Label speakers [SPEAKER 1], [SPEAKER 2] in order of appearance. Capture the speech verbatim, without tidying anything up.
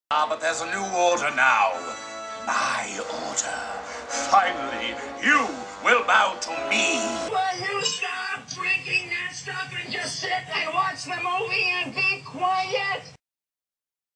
[SPEAKER 1] Ah, but there's a new order now. My order. Finally, you will bow to me.
[SPEAKER 2] Will you stop drinking that stuff and just sit and watch the movie and be quiet?